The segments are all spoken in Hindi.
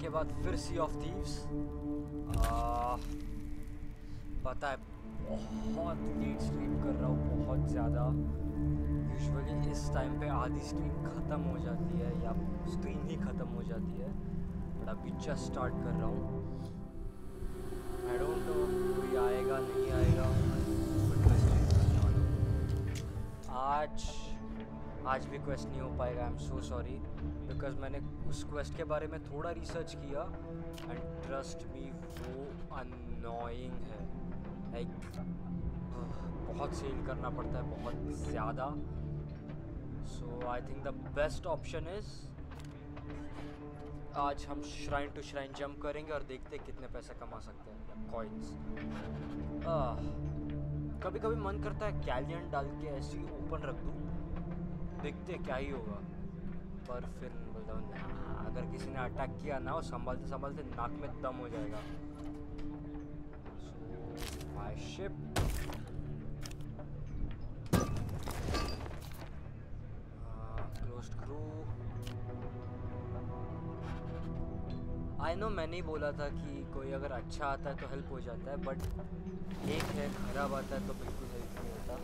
के बाद फिर सी ऑफ थीव्स। पता है बहुत लेट स्ट्रीम कर रहा हूँ, बहुत ज़्यादा। यूजुअली इस टाइम पे आधी स्ट्रीम ख़त्म हो जाती है या स्ट्रीम ही ख़त्म हो जाती है, बट अभी जस्ट स्टार्ट कर रहा हूँ। आई डोंट नो कोई आएगा नहीं आएगा, बट मैं स्ट्रीम करने वाला हूँ। आज भी क्वेस्ट नहीं हो पाएगा, I am so sorry, because मैंने उस क्वेस्ट के बारे में थोड़ा रिसर्च किया एंड ट्रस्ट मी वो अननोइंग है। लाइक बहुत सेल करना पड़ता है, बहुत ज़्यादा। So I think the best option is आज हम श्राइन टू श्राइन जंप करेंगे और देखते हैं कितने पैसे कमा सकते हैं, कॉइन्स। कभी कभी मन करता है कैलियन डाल के ऐसे ही ओपन रख दूँ, देखते क्या ही होगा, पर फिर बोलता हूँ अगर किसी ने अटैक किया ना, वो संभालते संभालते नाक में दम हो जाएगा। So my ship, closed crew. I know मैंने ही बोला था कि कोई अगर अच्छा आता है तो हेल्प हो जाता है, बट एक है खराब आता है तो बिल्कुल हेल्प नहीं होता।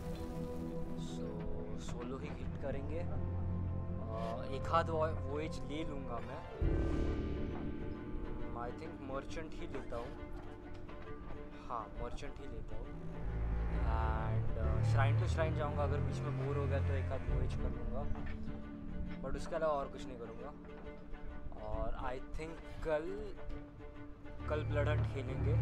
सो सोलो ही हिट करेंगे। एक आध वॉयज ले लूँगा मैं। आई थिंक मर्चेंट ही लेता हूँ, हाँ मर्चेंट ही लेता हूँ। एंड श्राइन टू श्राइन जाऊँगा, अगर बीच में बोर हो गया तो एक आध वॉयज कर लूँगा, बट उसके अलावा और कुछ नहीं करूँगा। और आई थिंक कल ब्लड हंट खेलेंगे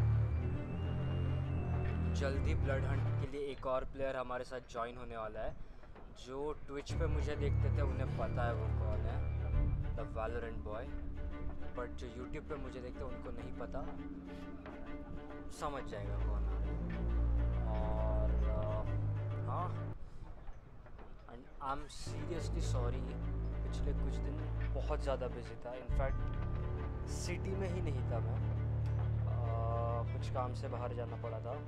जल्दी। ब्लड हंट के लिए एक और प्लेयर हमारे साथ ज्वाइन होने वाला है। जो ट्विच पे मुझे देखते थे उन्हें पता है वो कौन है, द वैलोरेंट बॉय, बट जो यूट्यूब पे मुझे देखते हैं उनको नहीं पता, समझ जाएगा कौन है। और हाँ, and I am seriously sorry, पिछले कुछ दिन बहुत ज़्यादा बिजी था। इनफैक्ट सिटी में ही नहीं था मैं, कुछ काम से बाहर जाना पड़ा था।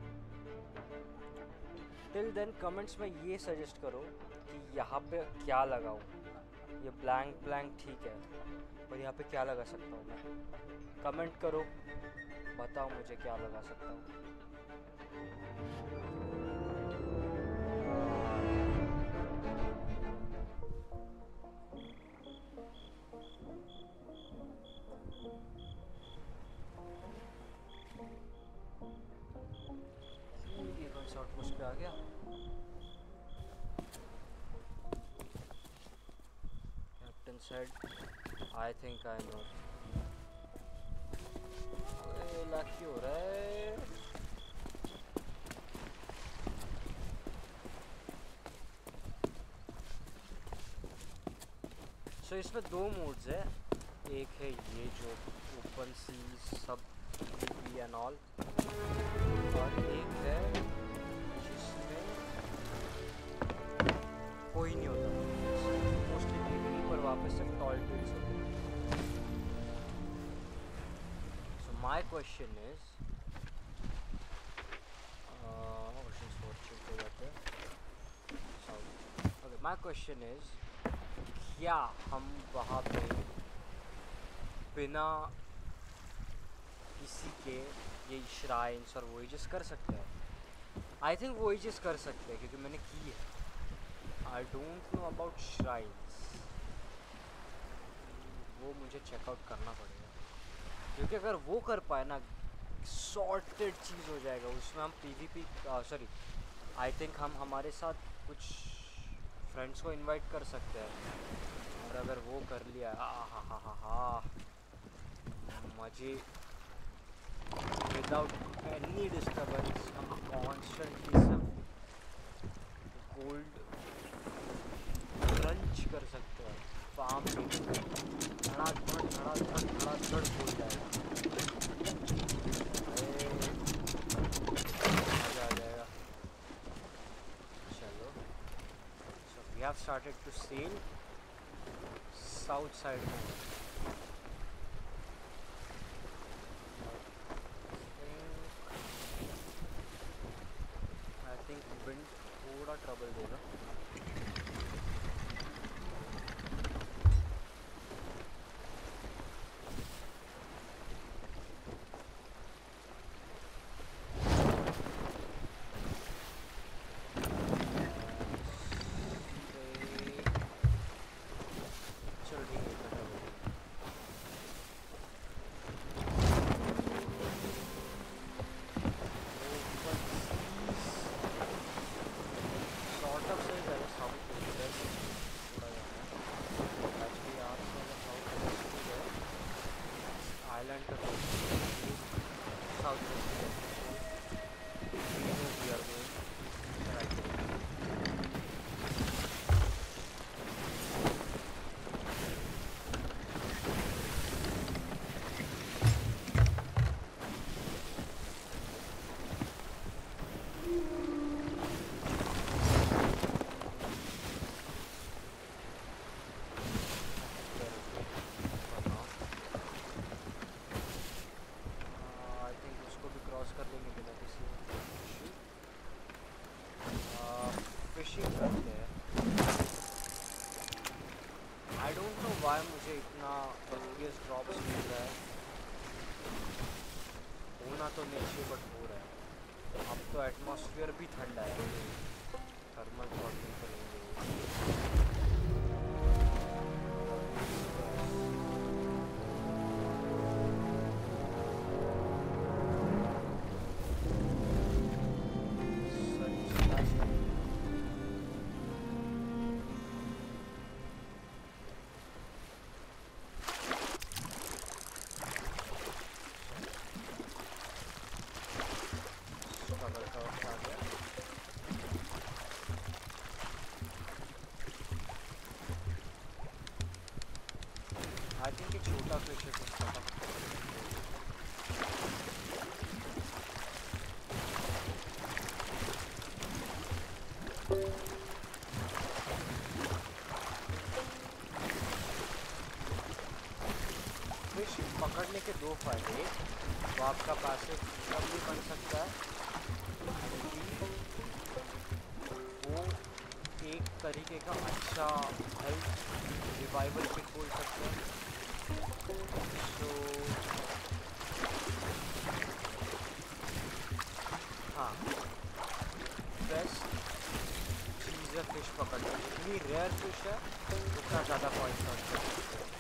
टिल देन कमेंट्स में ये सजेस्ट करो कि यहाँ पे क्या लगाऊँ। ये ब्लैंक ठीक है, पर यहाँ पे क्या लगा सकता हूँ मैं? कमेंट करो, बताओ मुझे क्या लगा सकता हूँ। ये कौन सा आउटपोस्ट पे आ गया? Captain said I think I know. Lucky हो रहा है। सो इसमें दो मोड्स है, एक है ये जो ओपन सी सब एंड ऑल, और एक है जिसमें कोई नहीं होता, मोस्टली पीवीपी पर वापस से टॉल टेल्स होते हैं। So my question is, oceans fortune हो जाते हैं। ओके, माय क्वेश्चन इज, क्या हम वहाँ पे बिना किसी के ये श्राइन्स और वॉयजेस कर सकते हैं? आई थिंक वॉयजेस कर सकते हैं क्योंकि मैंने की है। I don't know about shrines, वो मुझे चेकआउट करना पड़ेगा, क्योंकि अगर वो कर पाए ना, सॉर्टेड चीज़ हो जाएगा उसमें। हम पीवीपी सॉरी, आई थिंक हम हमारे साथ कुछ फ्रेंड्स को इनवाइट कर सकते हैं, और अगर वो कर लिया, हा मजे, विदाउट एनी डिस्टर्बेंस हम कॉन्स्टेंटली सब गोल्ड क्रंच कर सकते हैं। फार्म धड़ाधड़ बोल जाएगा, मजा आ जाएगा। चलो, so we have started to sail south side में। आई थिंक विंड थोड़ा ट्रबल देगा। वाई मुझे इतना बक्रियस ड्रॉप्स मिल रहा है। होना तो नहीं चाहिए बट हो रहा है। अब तो एटमॉस्फेयर भी ठंडा है, थर्मल शॉटिंग करेंगे। आई थिंक एक छोटा फिश है कुछ पता। फिश पकड़ने के दो फायदे, वो आपका पैसिव इनकम भी बन सकता है, वो एक तरीके का अच्छा हेल्थ रिवाइवल किट बोल सकते हैं। तो हाँ, बेस्ट चीज़ है फिश पकड़ना। जितनी रेयर फिश है उतना ज़्यादा पॉइंट कर सकते हैं।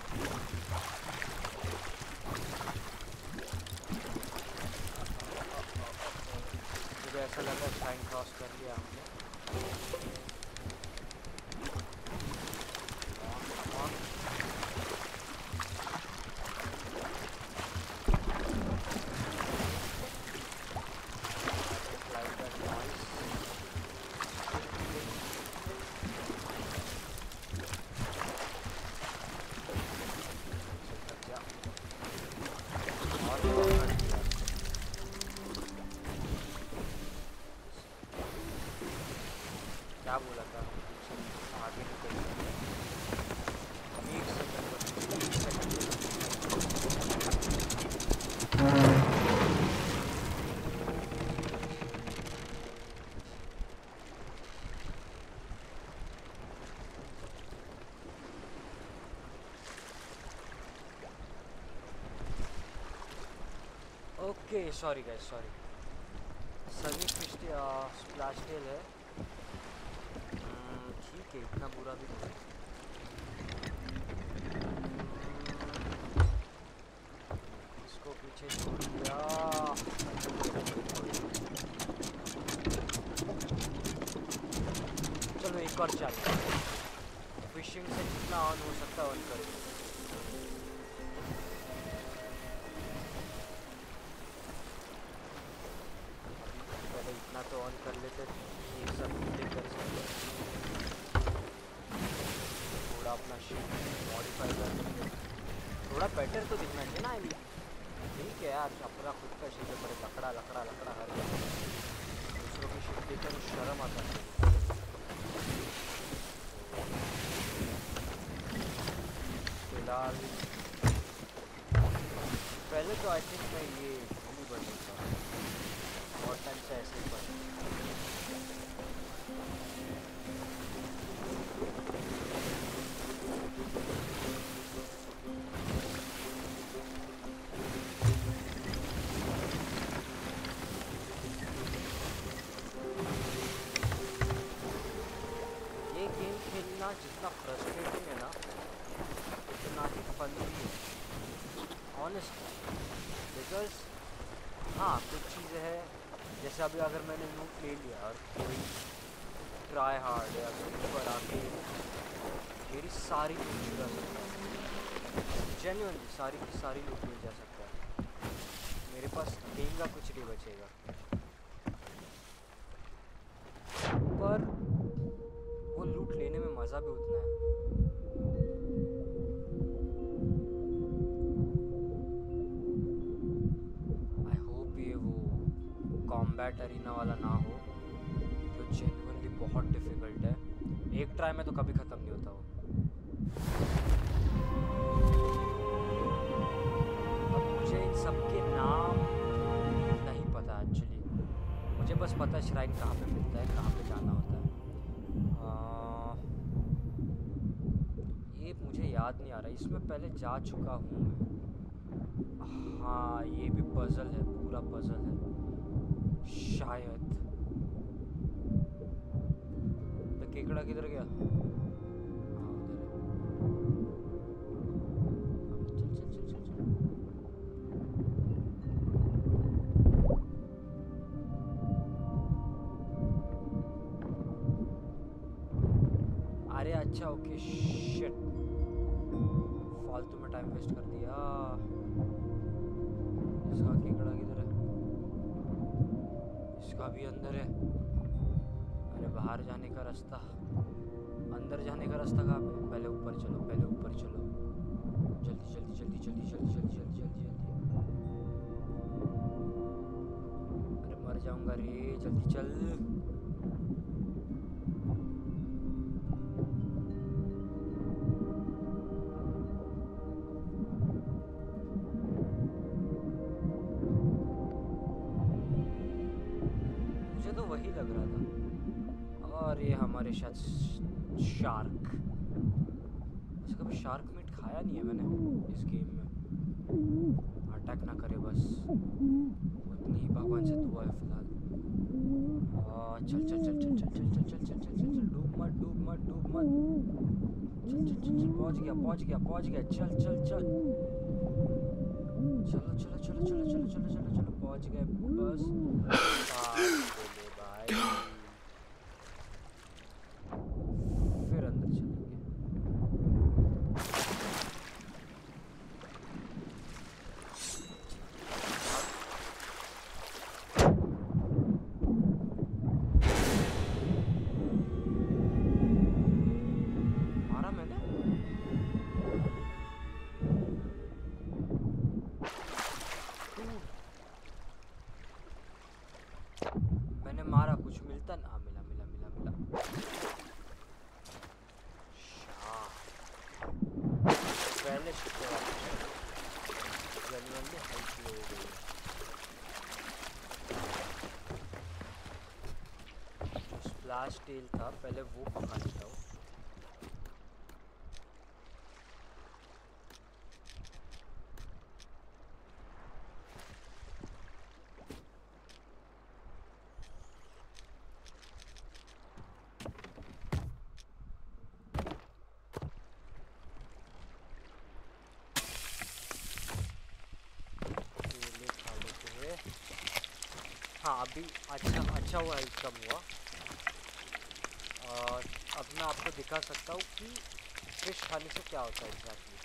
मुझे ऐसा लगा शाइन क्रॉस कर लिया हमने। क्या बोला था आगे निकल okay sorry guys sorry. Sunny fish splash tail है, ठीक है, इतना बुरा भी नहीं। इसको पीछे छोड़ दिया। चलो एक और चाहिए। फिशिंग से जितना ऑन हो सकता है ऑन करेंगे। पहले इतना तो ऑन कर लेते, एक सब कर सकते। थोड़ा अपना शिप मॉडिफाई कर लेंगे, थोड़ा बेटर तो दिखना चाहिए ना। आई मीन ठीक है यार, अपना खुद का शिप है, पर लकड़ा लकड़ा लकड़ा हर जगह। दूसरों की शिप देखकर शर्म आता है। फिलहाल पहले तो आई थिंक मैं ये नहीं बन सकता, बहुत टाइम से ऐसे ही बन। ये गेम खेलना जितना फ्रस्ट्रेटिंग है ना, उतना ही फन भी है ऑनेस्ट। बिकॉज हाँ, कुछ चीज़ें हैं जैसे अभी अगर मैंने लूट ले लिया और कोई ट्राई हार्ड या कोई पर आके मेरी सारी लूट चुरा सकता है, जेन्युइनली सारी की सारी लूट मिल जा सकता है, मेरे पास देंगा कुछ नहीं बचेगा। पर वो लूट लेने में मज़ा भी उतना है। आई होप ये वो कॉम्बैट अरीना वाला ना हो, जो जेन्युइनली बहुत डिफ़िकल्ट है। एक ट्राई में तो कभी ख़त्म नहीं होता वो। अब मुझे इन सब के नाम नहीं पता एक्चुअली, मुझे बस पता है श्राइन कहाँ पे मिलता है, कहाँ पे जाना होता है। ये मुझे याद नहीं आ रहा, इसमें पहले जा चुका हूँ मैं। हाँ ये भी पजल है, पूरा पजल है शायद। तो केकड़ा किधर गया? हाँ उधर है। चल चल चल चल चल। अरे अच्छा ओके शिट, फालतू में टाइम वेस्ट कर दिया। इसका केकड़ा किधर है? इसका भी अंदर है। अरे बाहर जाने का रास्ता, अंदर जाने का रास्ता कहाँ पे? पहले ऊपर चलो, पहले ऊपर चलो, जल्दी जल्दी जल्दी जल्दी जल्दी जल्दी जल्दी जल्दी जल्दी। अरे मर जाऊंगा रे, जल्दी चल। मुझे तो वही लग रहा था। और ये हमारे शायद शार्क। वैसे कभी शार्क मीट खाया नहीं है मैंने इस गेम में। अटैक ना करे बस, उतनी ही भगवान से दुआ है फिलहाल। चल चल चल चल चल चल चल चल चल चल चल चल, डूब मत डूब मत डूब मत। चल चल चल चल, पहुंच गया पहुंच गया पहुंच गया, चल चल चल। चलो चलो चलो चलो चलो चलो चलो चलो, पहुंच गए बस। बोले भाई, फिर अंदर चलेंगे। मारा मैंने? मैंने मारा, कुछ मिलता ना? मिला मिला मिला मिला। पहले छुट्टे वाली जनरली हल्की हो गई है। जो स्प्लैश टेल था पहले वो पका लेता हूँ। हाँ अभी अच्छा हुआ, हेल्थ कम हुआ। अब मैं आपको दिखा सकता हूँ कि फिश खाने से क्या होता है एग्जैक्टली।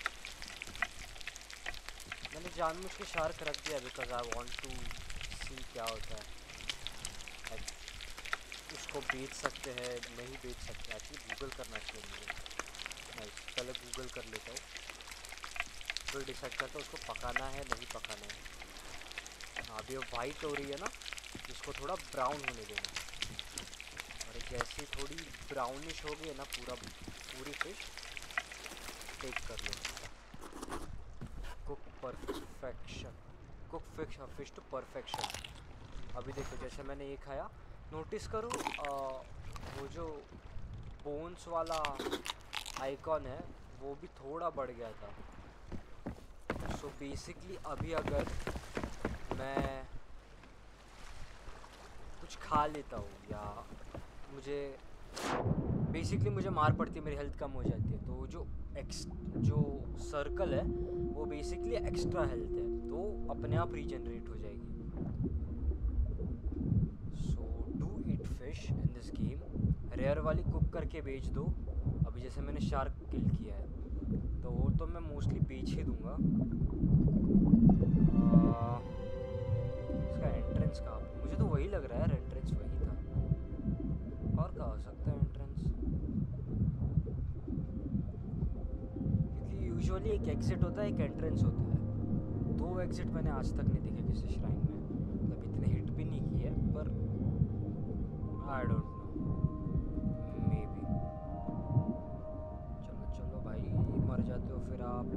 मैंने जानबूझ के शार्क रख दिया because I want to see क्या होता है। उसको बेच सकते हैं, नहीं बेच सकते, एक्चुअली गूगल करना चाहिए मुझे। मैं पहले गूगल कर लेता हूँ, फिर डिसाइड करता हूँ उसको पकाना है नहीं पकाना है। अभी वो वाइट हो रही है ना, इसको थोड़ा ब्राउन होने देना। और जैसे थोड़ी ब्राउनिश हो गई है ना पूरी फिश, टेक कर लो। Cook perfection, cook fish to perfection. अभी देखो जैसे मैंने ये खाया, नोटिस करो वो जो बोन्स वाला आइकॉन है वो भी थोड़ा बढ़ गया था। सो बेसिकली अभी अगर मैं कुछ खा लेता हूँ या मुझे मार पड़ती है, मेरी हेल्थ कम हो जाती है, तो जो सर्कल है वो बेसिकली एक्स्ट्रा हेल्थ है, तो अपने आप रीजनरेट हो जाएगी। So do eat fish in this game. Rare वाली कुक करके बेच दो। अभी जैसे मैंने शार्क किल किया है तो वो तो मैं मोस्टली बेच ही दूंगा। इसका एंट्रेंस कहाँ पे? मुझे तो वही लग रहा है यार, एंट्रेंस वही था। और कहाँ हो सकता है एंट्रेंस? क्योंकि यूजुअली एक एग्जिट होता है, एक एंट्रेंस होता है। दो एग्जिट मैंने आज तक नहीं देखे किसी श्राइन में, मतलब इतने हिट भी नहीं किए, पर I don't know, maybe. चलो चलो भाई, मर जाते हो फिर आप।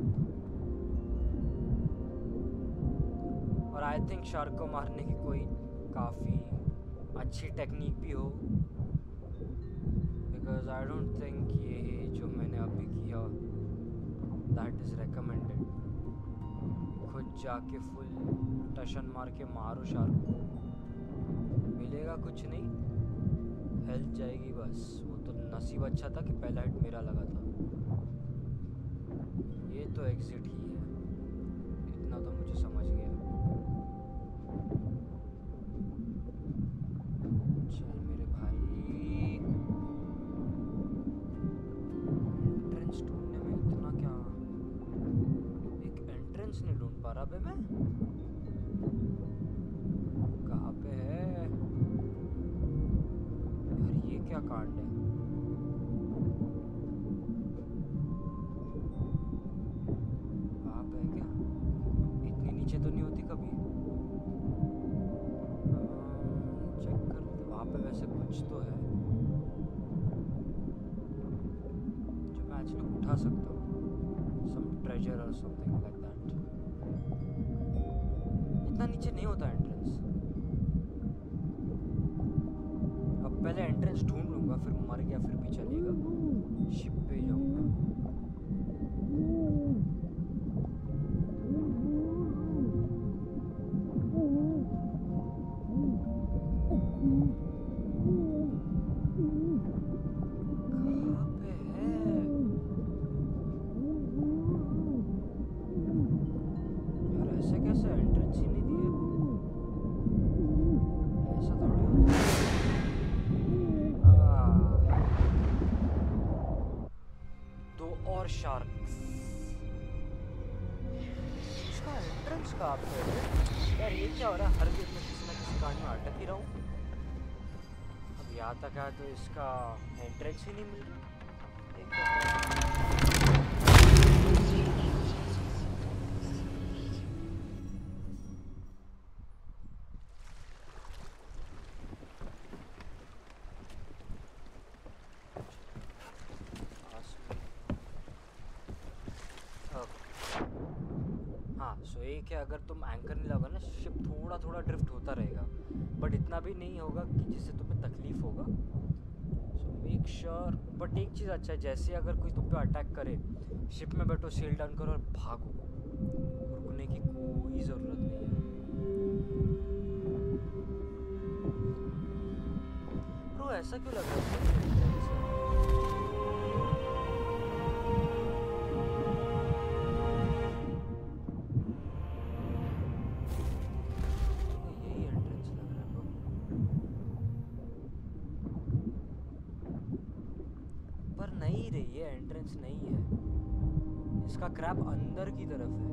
और आई थिंक शार्क को मारने की कोई काफ़ी अच्छी टेक्निक भी हो, बिकॉज आई डोंट थिंक ये जो मैंने अभी किया दैट इज रेकमेंडेड। खुद जाके फुल टशन मार के मारो शार्क को, मिलेगा कुछ नहीं, हेल्थ जाएगी बस। वो तो नसीब अच्छा था कि पहला हिट मेरा लगा था। ये तो एग्जिट ही है, इतना तो मुझे समझ गया। चल मेरे भाई, एंट्रेंस ढूंढने में इतना क्या, एक एंट्रेंस नहीं ढूंढ पा रहा बे मैं। कहाँ पे है यार, ये क्या कांड है? कहाँ पे है क्या? इतनी नीचे तो नहीं होती कभी। चेक कर, वहाँ पे वैसे कुछ तो है जो मैं एक्चुअली उठा सकता हूँ, सम ट्रेजर और समथिंग लाइक दैट। इतना नीचे नहीं होता एंट्रेंस। अब पहले एंट्रेंस ढूंढ लूंगा, फिर मर गया फिर भी चलेगा, शिप पे जाऊंगा। कहाँ पे है यार? ऐसे कैसे एंट्रेंस ही नहीं दिए? ऐसा थोड़ी होता है। दो और शार्क्स। इसका एंट्रेंस कहाँ पे है यार? ये क्या हो रहा है? हर गेम में किसी ना किसी कांड में अटक ही रहा हूँ। अब यहाँ तक आया तो इसका एंट्रेंस ही नहीं मिल रहा। हाँ, सो एक है, अगर तुम एंकर नहीं लगाओ ना, शिप थोड़ा थोड़ा ड्रिफ्ट होता रहेगा, बट इतना भी नहीं होगा कि जिससे तुम्हें तकलीफ होगा। So make sure. बट एक चीज़ अच्छा है, जैसे अगर कोई तुम पे अटैक करे, शिप में बैठो, सेल डाउन करो और भागो। रुकने की कोई ज़रूरत नहीं है। ब्रो ऐसा क्यों लग रहा है? नहीं रे, ये एंट्रेंस नहीं है, इसका क्रैब अंदर की तरफ है।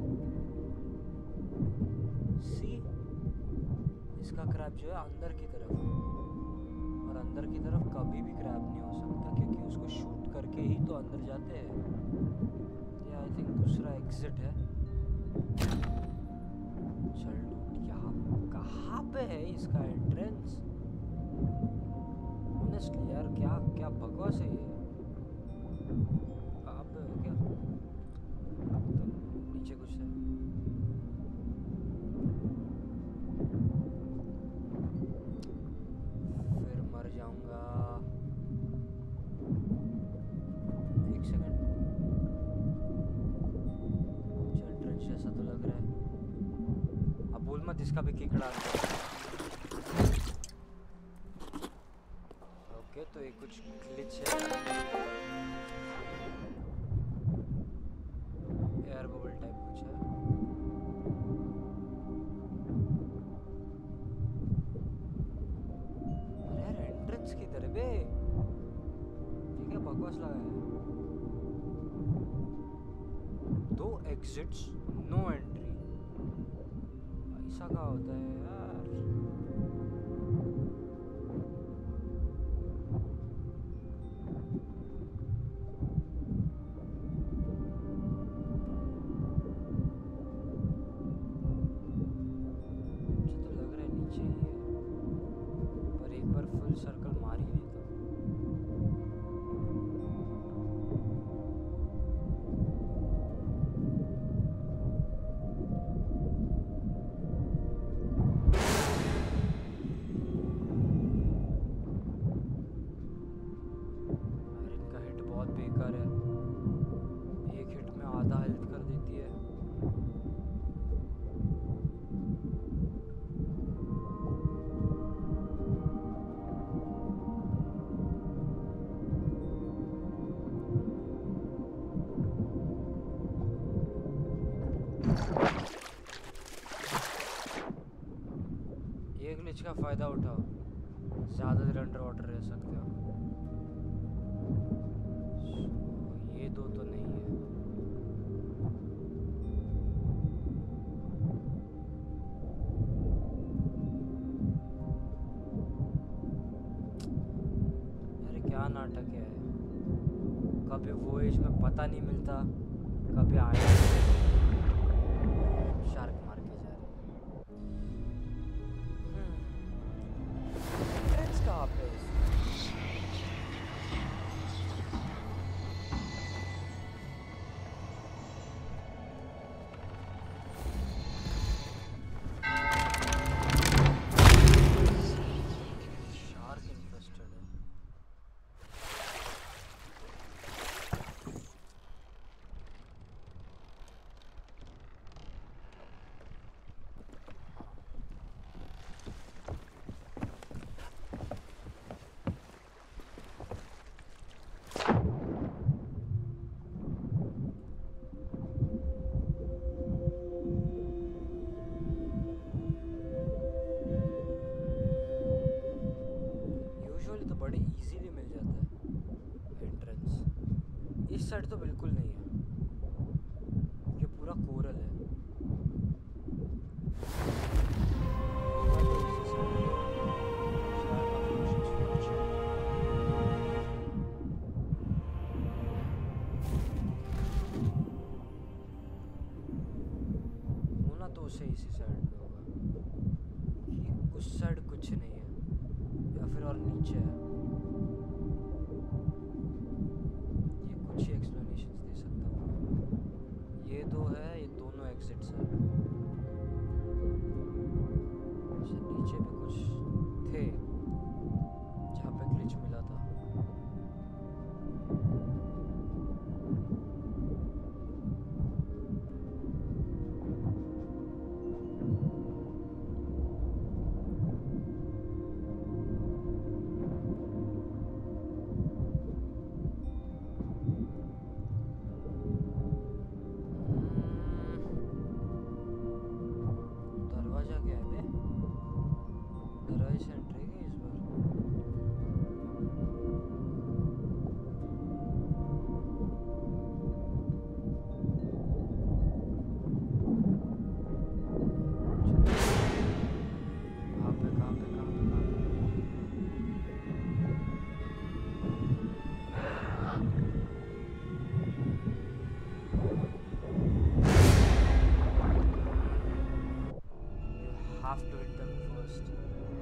सी, इसका क्रैब जो है अंदर की तरफ है, और अंदर की तरफ कभी भी क्रैब नहीं हो सकता, क्योंकि उसको शूट करके ही तो अंदर जाते हैं। ये आई थिंक दूसरा एग्जिट है। चल यहाँ कहाँ पे है इसका एंट्रेंस? ऑनेस्टली यार, क्या क्या बकवास है ये। कहाँ पे है क्या? अब तो नीचे कुछ है। फिर मर जाऊंगा। एक सेकंड, कुछ एंट्रेंस जैसा तो लग रहा है। अब बोल मत इसका भी किकड़ा। ओके, तो ये कुछ ग्लिच है। एयर बबल टाइप कुछ है। अरे यार, एंट्रेंस किधर है बे? ये क्या बकवास लगा है? 2 एग्जिट्स, नो एंट्री। ऐसा क्या होता है यार? फुल सर्कल मार ही लेता हूँ। आधा हेल्थ कर देती है। ये ग्लिच का फायदा उठाओ, ज्यादा देर अंडर वाटर रह सकते हो। ये दो तो नहीं है। यार क्या नाटक है, कभी वोएज में पता नहीं मिलता, कभी आया शार्क मार के जा रहे। एंट्रेंस कहाँ पे है? शार्क इन्फेस्टेड है। यूजुअली तो बड़े इजीली मिल जाता है एंट्रेंस। इस साइड तो बिल्कुल नहीं है, ये पूरा कोरल है। होना तो उसे इसी साइड पे होगा, कि उस साइड कुछ नहीं है या फिर और नीचे है। ये कुछ ही एक्सप्लेनेशंस दे सकता हूँ। ये दो है, ये दोनों एग्जिट्स है। अच्छा, नीचे भी कुछ थे जहाँ पे ग्लिच मिला था। दरवाजा क्या है बे? दरवाजे से एंट्री है इस बार। कहाँ पे कहाँ पे कहाँ पे कहाँ पे? You have to hit them first.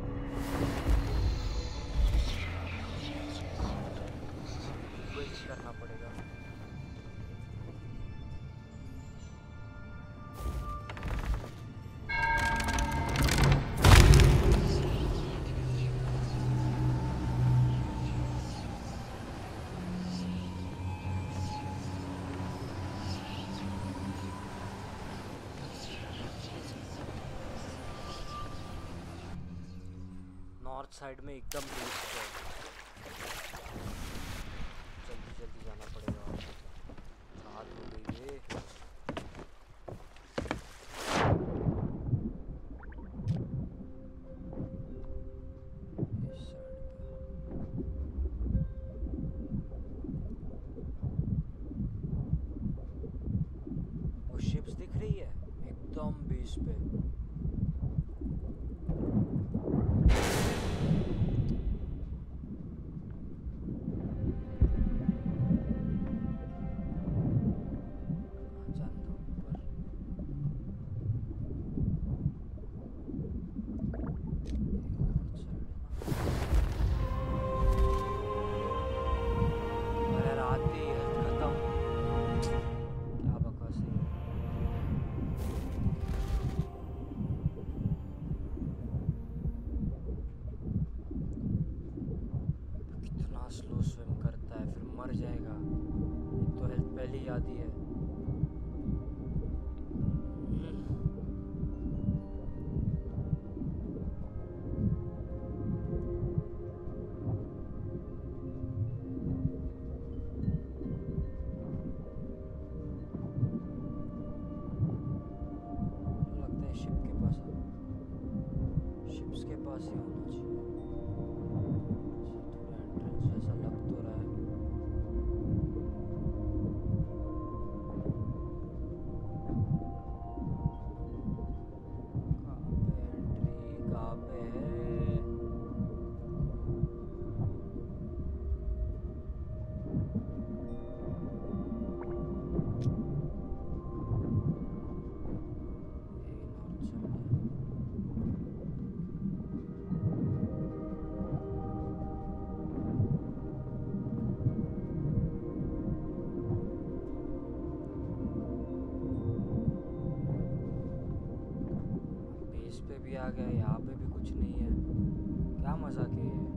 Wait करना पड़ेगा। नॉर्थ साइड में एकदम बेस पे जल्दी जल्दी जाना पड़ेगा। रात हो गई है। इस साइड पे वो शिप्स दिख रही है एकदम बेस पे। आ गया, यहाँ पे भी कुछ नहीं है। क्या मजाक है ये?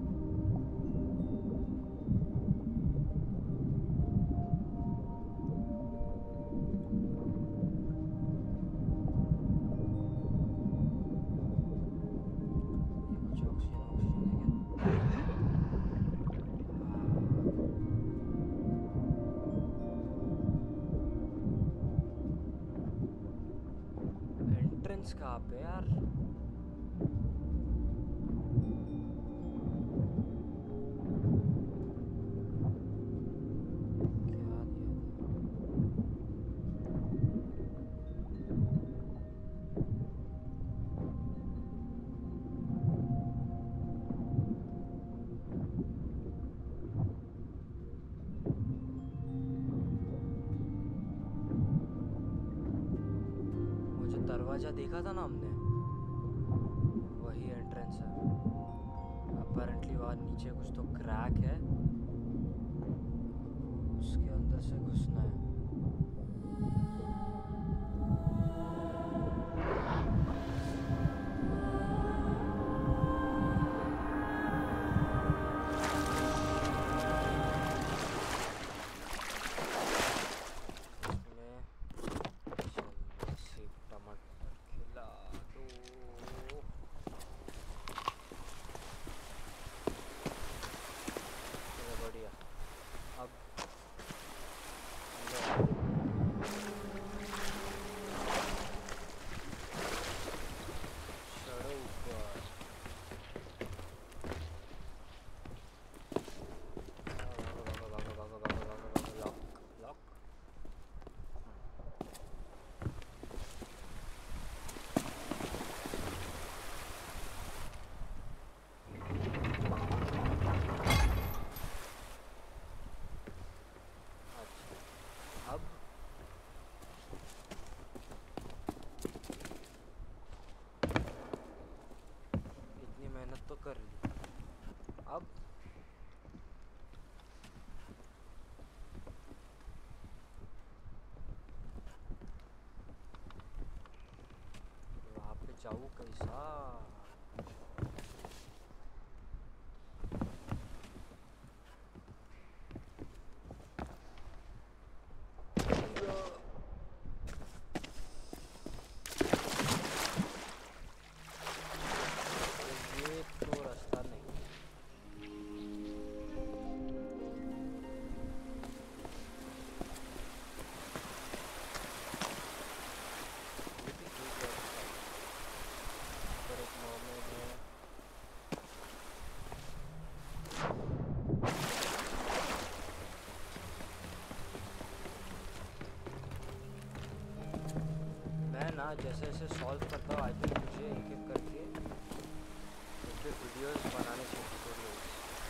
कुछ ऑक्सीजन ऑक्सीजन है क्या? एंट्रेंस कहाँ पे यार? क्या दिया वो जो दरवाजा देखा था ना हमने, वही एंट्रेंस है। अपेरेंटली वहाँ नीचे कुछ तो क्रैक है, उसके अंदर से घुसना है। इसमें चलिए सेब टमाटर खिला दो। चलो बढ़िया। अब चढ़ो ऊपर। भागो भागो भागो भागो भागो भागो भागो। Lock lock. अच्छा अब इतनी मेहनत तो कर ली, अब वहाँ पे जाऊँ कैसा? ये तो रास्ता नहीं। ये भी ठीक है रास्ता। पर एक मोमेंट है। मैं ना जैसे जैसे सॉल्व करता हूँ, आई थिंक मुझे एक एक करके वीडियोस बनाने चाहिए, ट्यूटोरियल्स।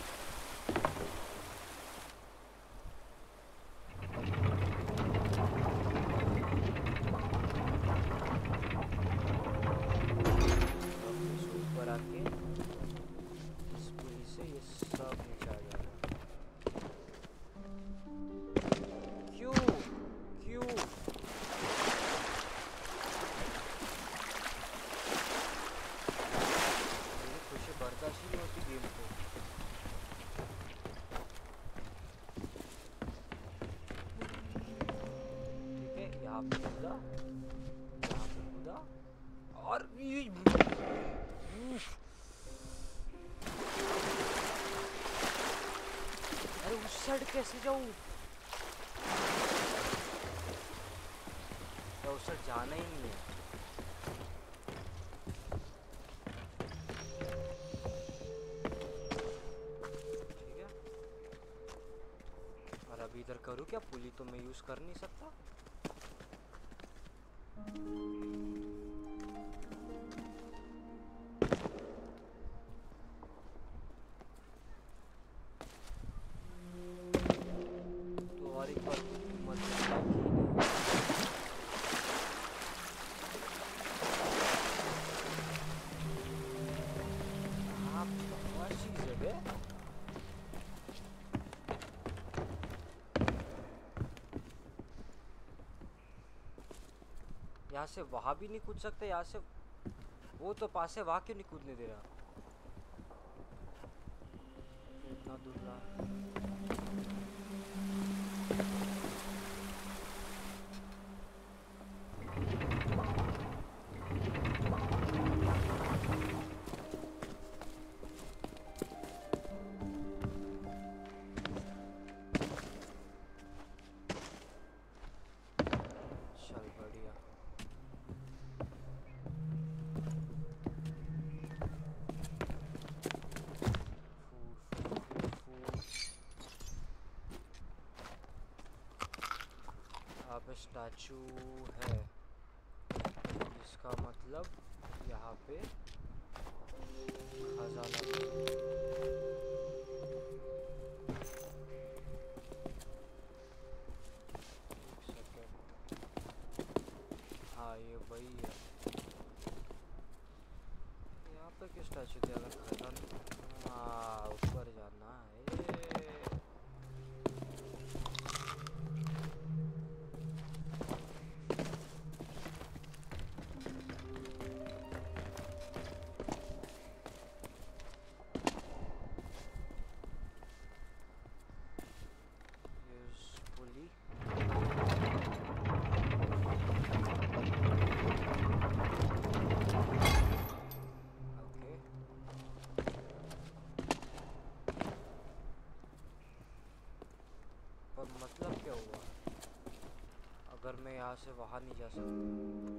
ऊपर आके इस पुली से ये सब नीचे आ जाएगा। क्यों क्यों? मेरी खुशी बर्दाश्त ही नहीं होती गेम को। ठीक है, यहाँ पे कूदा, यहाँ पे कूदा, और अरे उस साइड कैसे जाऊँ? या उस साइड जाना ही नहीं है? ठीक है, और अभी इधर करूँ क्या? पुली तो मैं यूज कर नहीं सकता। तो और एक बार मतलब यहाँ से वहाँ भी नहीं कूद सकते, यहाँ से वो तो पास है, वहाँ क्यों नहीं कूदने दे रहा? इतना दूर रहा। चल बढ़िया। यहाँ पे स्टैचू है, इसका मतलब यहाँ पे खजाना है। एक सेकेंड, हाँ ये वही है। यहाँ पे किस स्टैचू थे? अगर खजाना, हाँ ऊपर जाना है। मतलब क्या हुआ अगर मैं यहाँ से वहाँ नहीं जा सकता?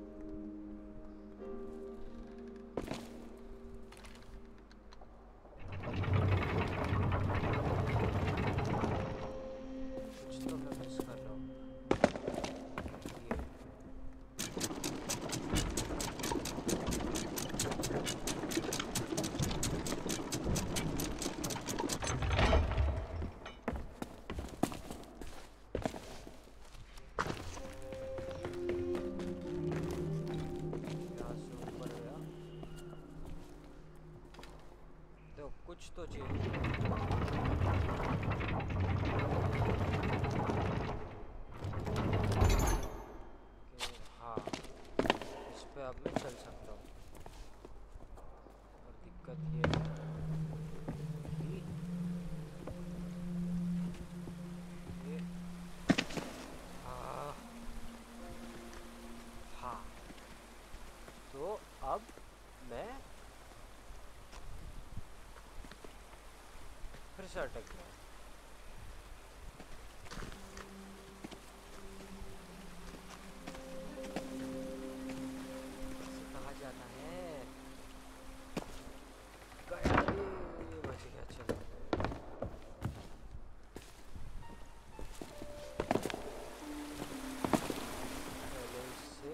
कुछ तो मैं मिस कर रहा हूँ। कुछ तो चाहिए। हाँ, इस पे अब मैं चल सकता हूँ। और दिक्कत ये है कि ये हाँ, तो अब मैं फिर से अटक गया। कहाँ जाना है? गया, बच गया। चलो पहले इससे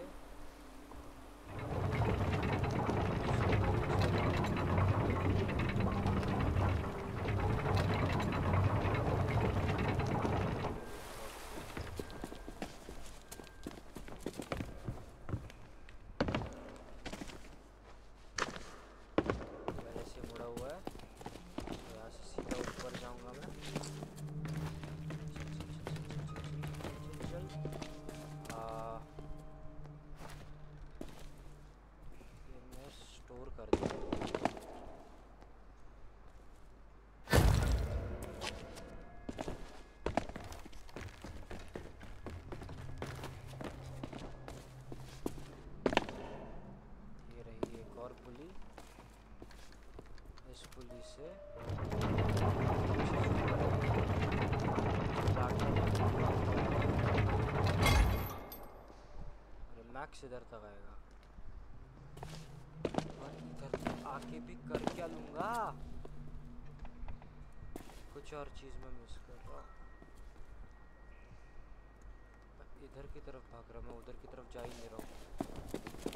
पुली से मैक्स इधर तक आएगा और इधर आके भी कर क्या लूँगा? कुछ और चीज़ मैं मिस कर रहा हूँ। इधर की तरफ भाग रहा, मैं उधर की तरफ जा ही नहीं रहा हूँ।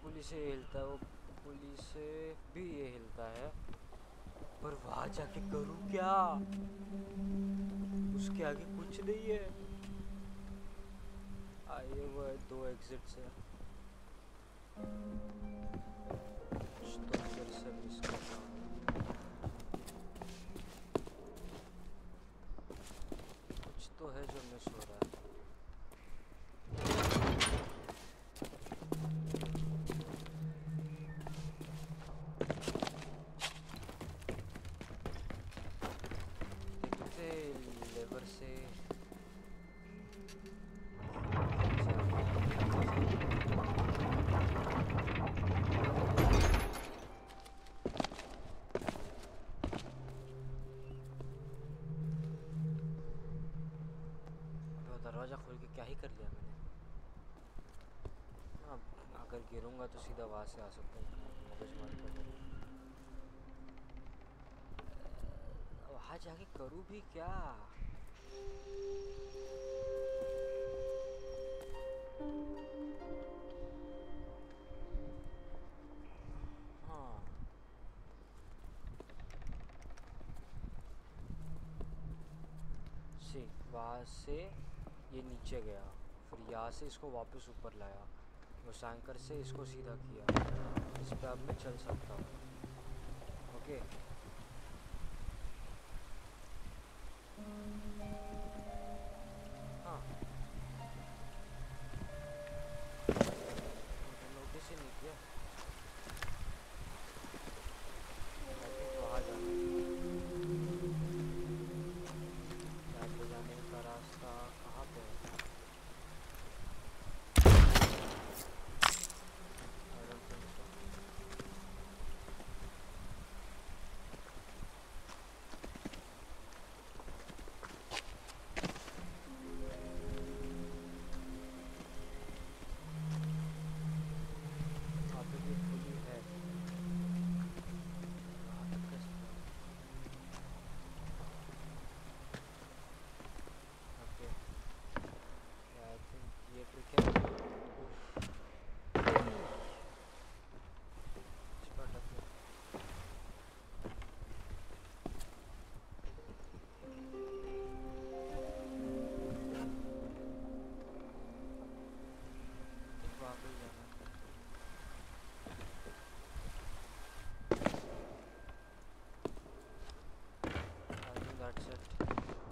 पुली से हिलता है, वो पुली से भी ये हिलता है, पर वहाँ जाके करूँ क्या? उसके आगे कुछ नहीं है। आए वो 2 एग्जिट्स है, कुछ तो फिर से मिस कर रहा हूँ, कुछ तो है जो मिस हो रहा है। लेवर से दरवाज़ा खोल के क्या ही कर लिया मैंने। हाँ, अगर गिरूंगा तो सीधा वहाँ से आ सकता हूँ, मगज मार कर। वहाँ जाके करूँ भी क्या? हाँ, सी वहाँ से ये नीचे गया, फिर यहाँ से इसको वापस ऊपर लाया, उस एंकर से इसको सीधा किया, इस पे अब मैं चल सकता हूँ। ओके, हाँ, नोटिस ही नहीं किया। आई थिंक वहाँ जाना है, जाने का रास्ता कहाँ पे है? I don't think so. वहाँ पे भी खुली है, वहाँ तक कैसे जाऊँ? ओके, आई थिंक ये ट्रिक है। That's it.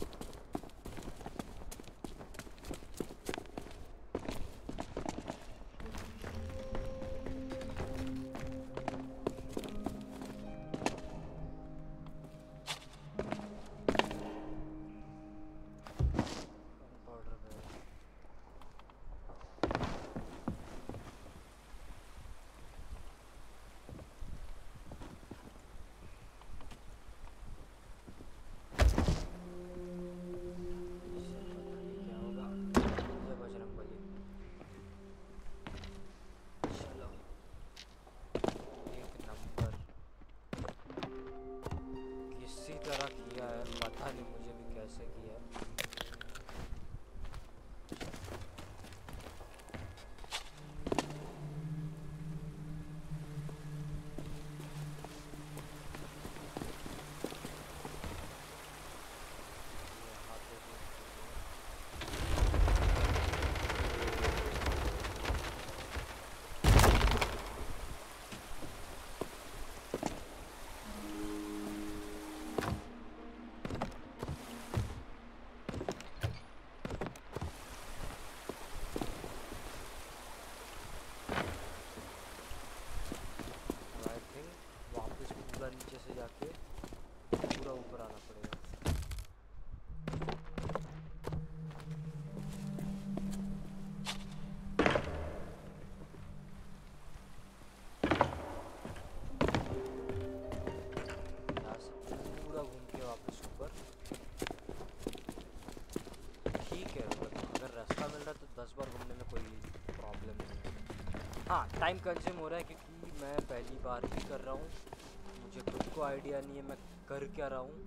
हाँ, टाइम कंज्यूम हो रहा है क्योंकि मैं पहली बार ही कर रहा हूँ, मुझे खुद को आइडिया नहीं है मैं कर क्या रहा हूँ।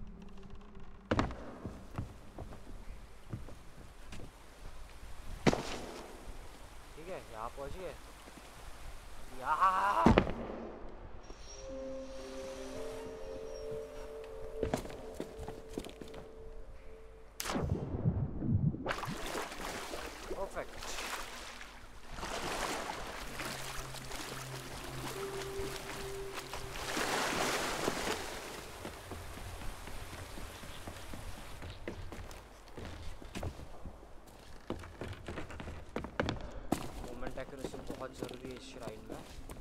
ठीक है, यहाँ पहुँच गए, यार परफेक्ट। मोमेंट एक्यूरेसी बहुत ज़रूरी है इस श्राइन में।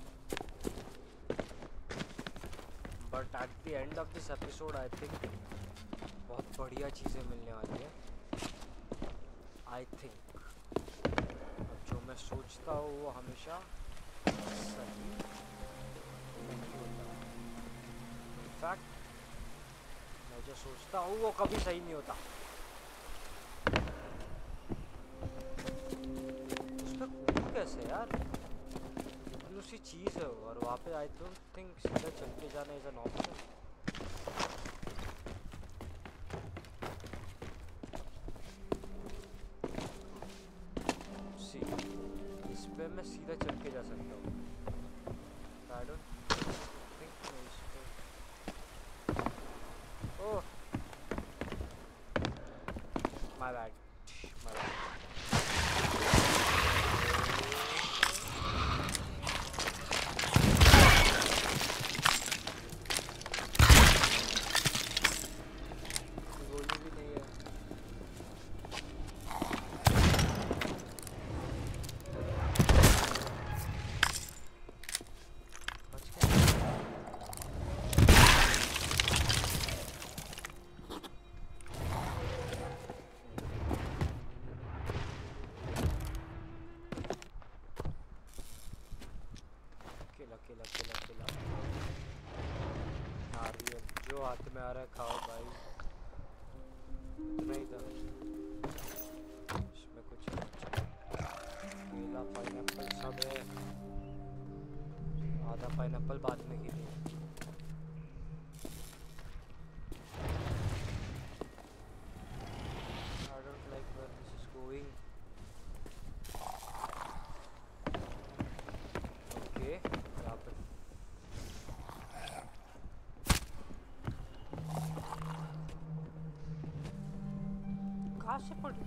But at the end of this episode I think बहुत बढ़िया चीज़ें मिलने वाली है। आई थिंक अब जो मैं सोचता हूँ वो हमेशा सही नहीं होता। इनफैक्ट मैं जो सोचता हूँ वो कभी सही नहीं होता। उस पर कूदूं कैसे यार? दूसरी चीज़ है और वहाँ पे आई डोंट थिंक सीधा चल के जाना इज एन ऑप्शन। सी इस पे मैं सीधा चल के जा सकता हूँ। आई डोंट थिंक मैं इस पे oh my bad my bad. गोली भी नहीं है। बच गया। किला किला किला किला नारियल जो हाथ में आ रहा है खाओ भाई। इतना ही था इसमें कुछ केला पाइनएप्पल सब है। आधा पाइनएप्पल बाद में गिरी। I don't like where this is going. Okay यहाँ पे कहाँ से पड़ी?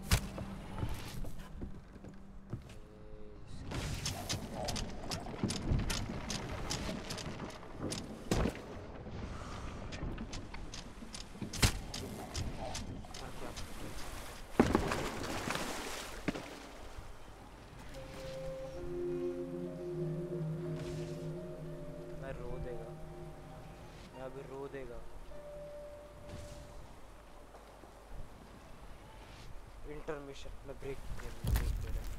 मैं रो देगा। मैं अभी रो देगा। इंटरमिशन में ब्रेक दे रहा हूँ।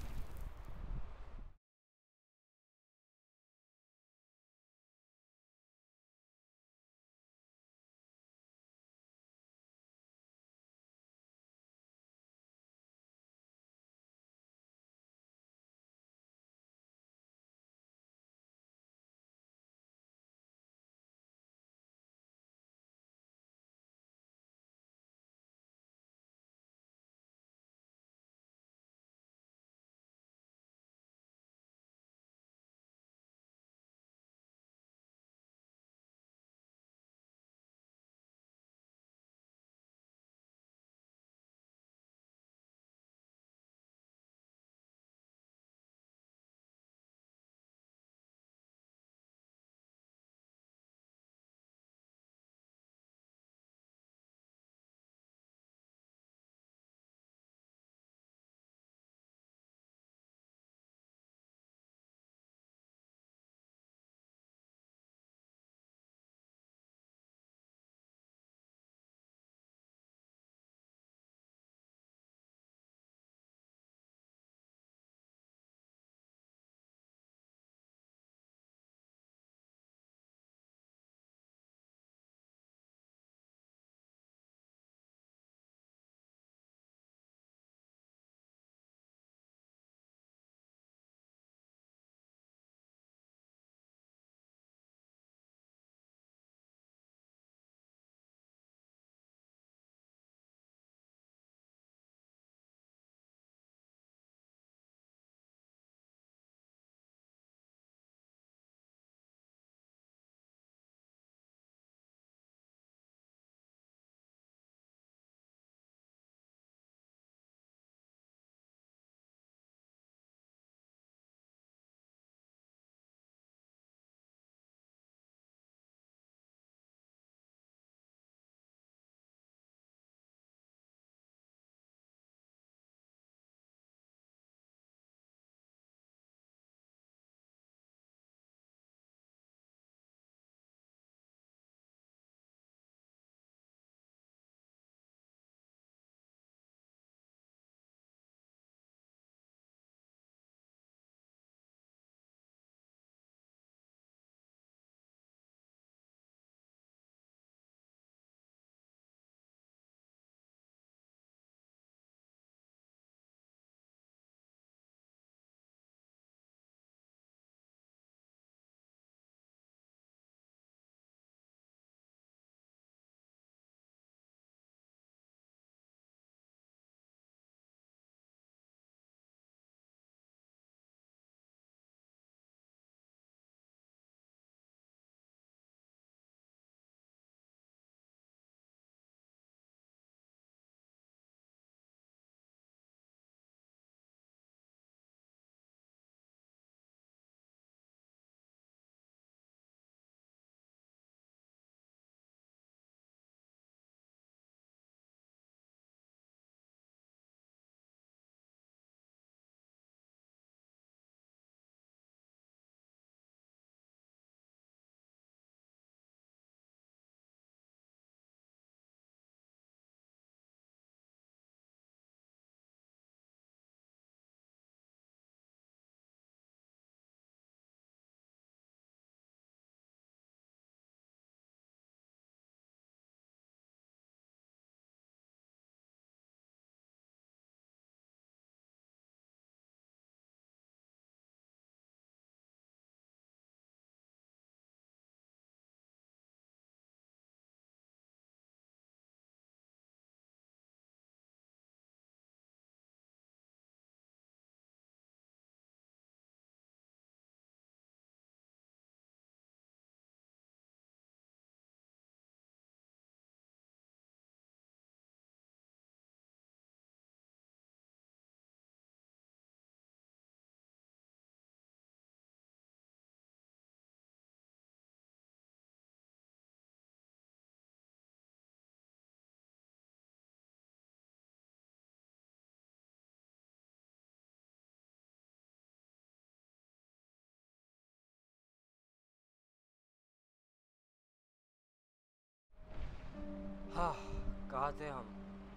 हाँ, कहाँ थे हम?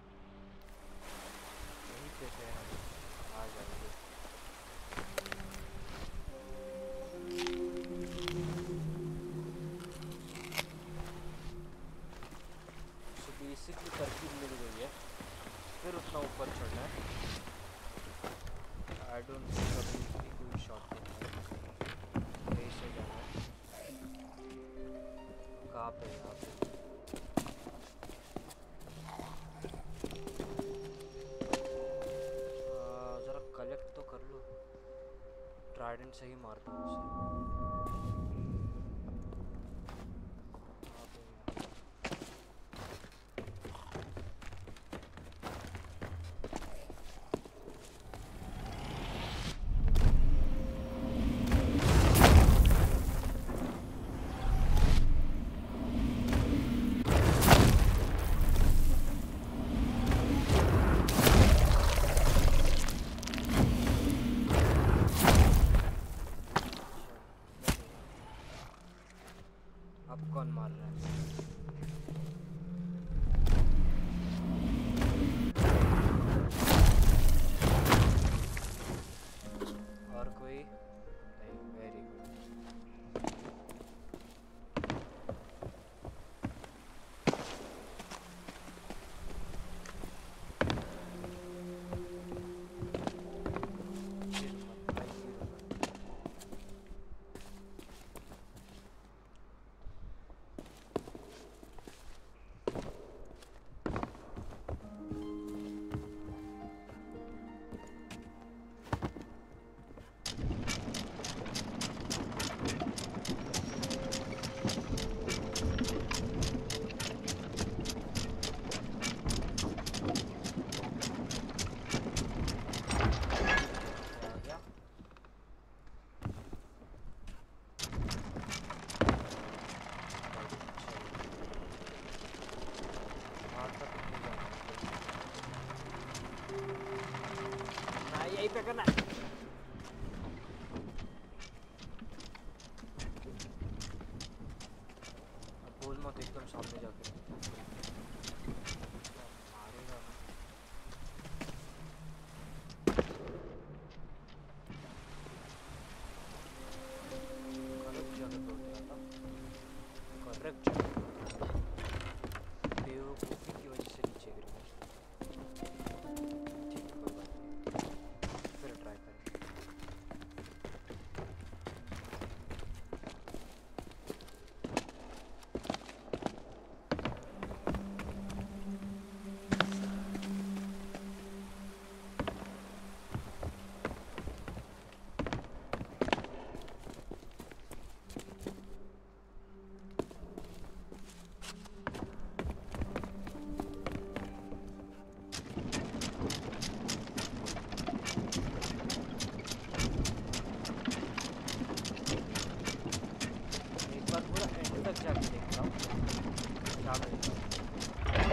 यहीं पे थे हम। आ जाएंगे। तो बेसिकली तरकीब मिल गई है, फिर उतना ऊपर चढ़ना है। आई डोंट थिंक अभी भी कोई शॉर्टकट है, यही से जाना है। कहाँ पे यहाँ पे? ज़रा कलेक्ट तो कर लो। ट्राइडेंट से ही मारता हूँ उसे। कहाँ पे है? अब कौन मार रहा है? और कोई नहीं? Very good. यहीं पे करना है। अब बोल मत एकदम सामने जाके मारेगा ना। गलत जगह तोड़ दिया था। करेक्ट जगह। बेवकूफ़ी की वजह से नीचे गिर गया। ठीक है, कोई बात नहीं, फिर ट्राई करेंगे। जाके देखता हूँ क्या मिलता है।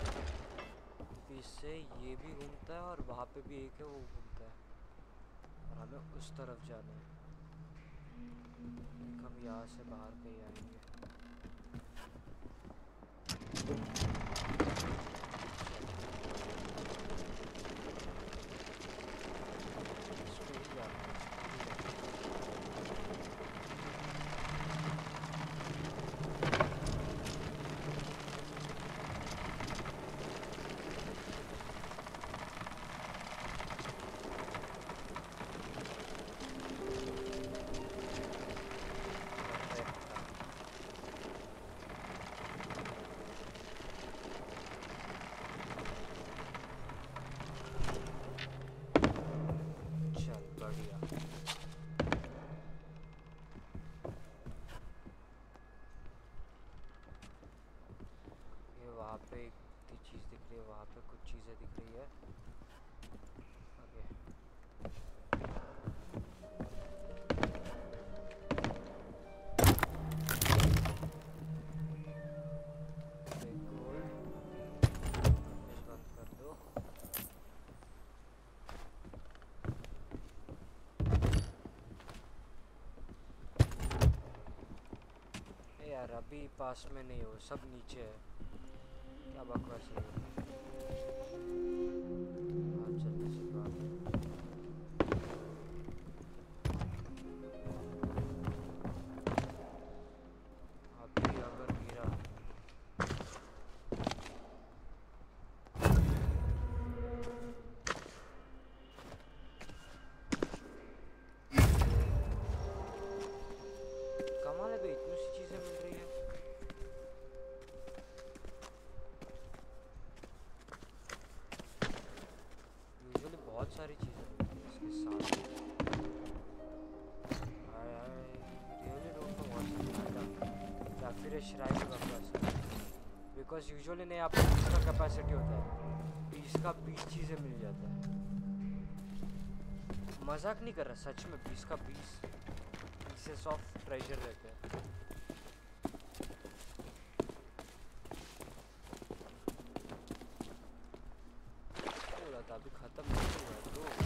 इससे ये भी घूमता है और वहाँ पे भी एक है, वो घूमता है और हमें उस तरफ जाना है। हम यहाँ से बाहर कहीं आएंगे। वहाँ पे एक चीज़ दिख रही है, वहाँ पे कुछ चीज़ें दिख रही है। आगे गोल्ड बंद कर दो। यार अभी पास में नहीं हो, सब नीचे है। क्या बकवास है ये? हाँ चलने से बात है। अभी अगर गिरा कमाल है, तो इतनी सी चीजें मिल रही है। यूजुअली बहुत सारी चीजें मिलती है इसके साथ। I really don't know what's the matter। या फिर ये श्राइन ही बकवास है। बिकॉज यूजुअली नहीं, आपको 20 का कैपेसिटी होता है, 20 का 20 चीज़ें मिल जाता है। मजाक नहीं कर रहा, सच में 20 का 20 पीसेस ऑफ ट्रेजर रहते हैं। बोला था अभी ख़त्म नहीं हुआ तो।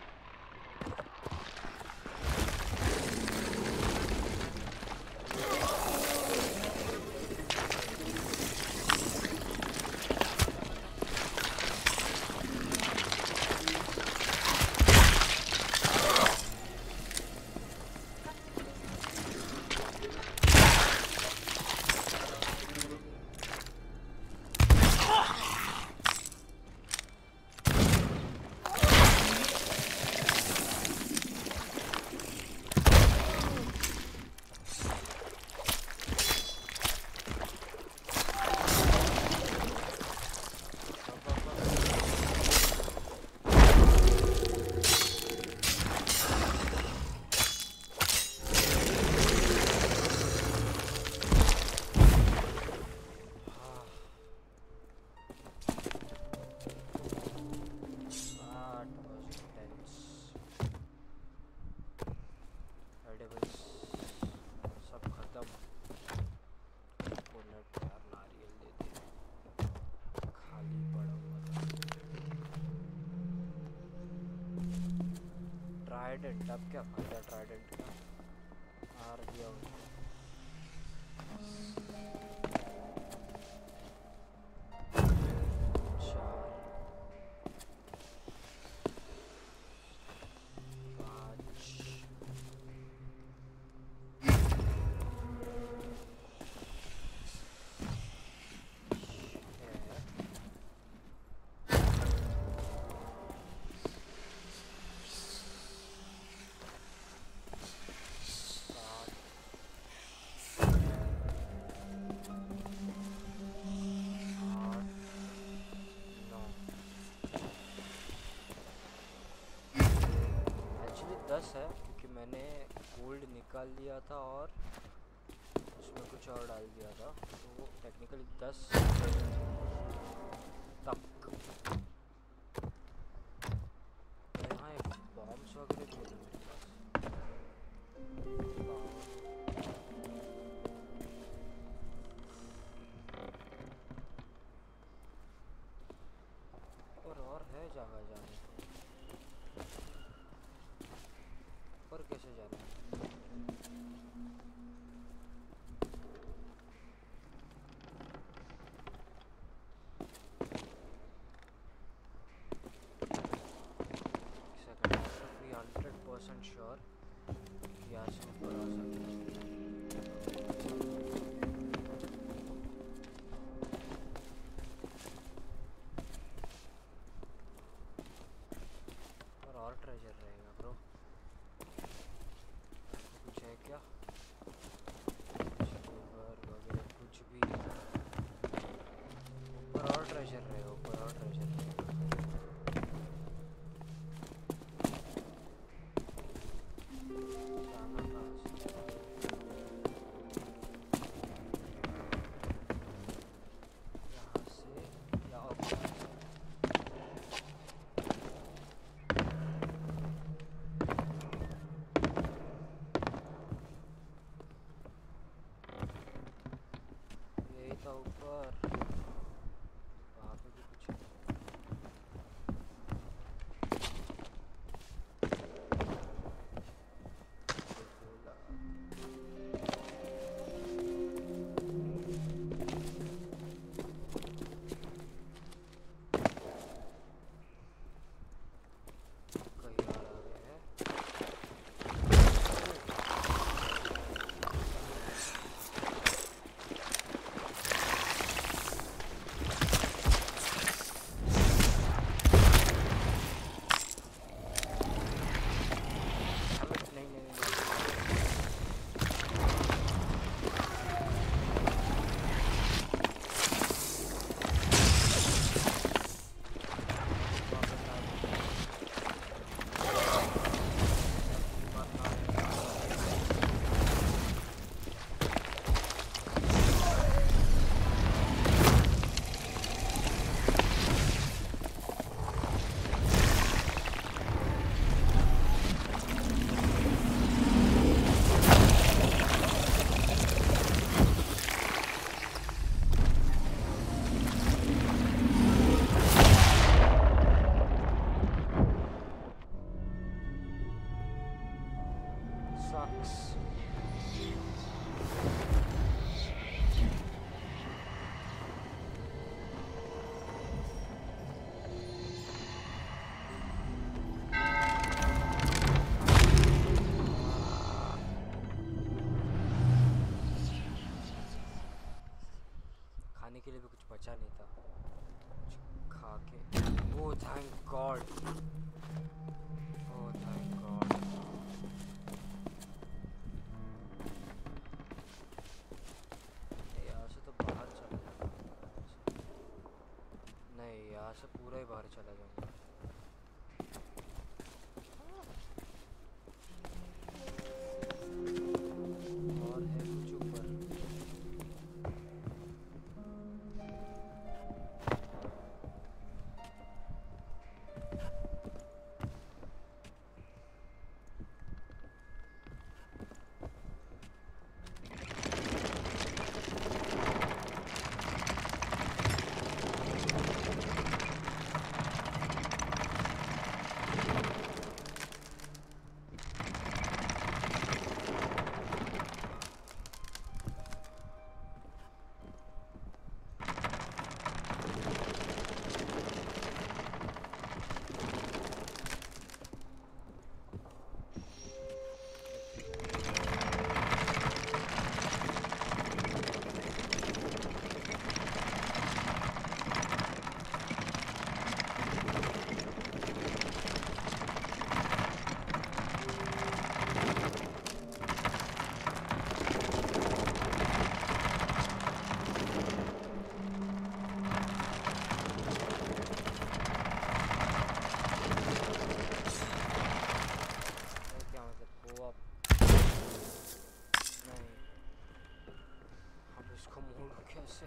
ट्राइडेंट, अब क्या फायदा ट्राइडेंट का? हार दिया उनको। है क्योंकि मैंने गोल्ड निकाल लिया था और उसमें कुछ और डाल दिया था, तो टेक्निकली 10 तक। यहाँ बॉम्ब्स वगैरह भी है मेरे पास। और है जगह जाने को, पर कैसे जाना है? सेकंड, 100% श्योर यहाँ से ऊपर आ सकते हैं। बचा नहीं था कुछ खा के। Oh thank God, oh thank God. यहाँ से तो बाहर चला जाऊंगा, नहीं यहाँ से पूरा ही बाहर चला जाऊंगा। और है कुछ ऊपर? कैसे?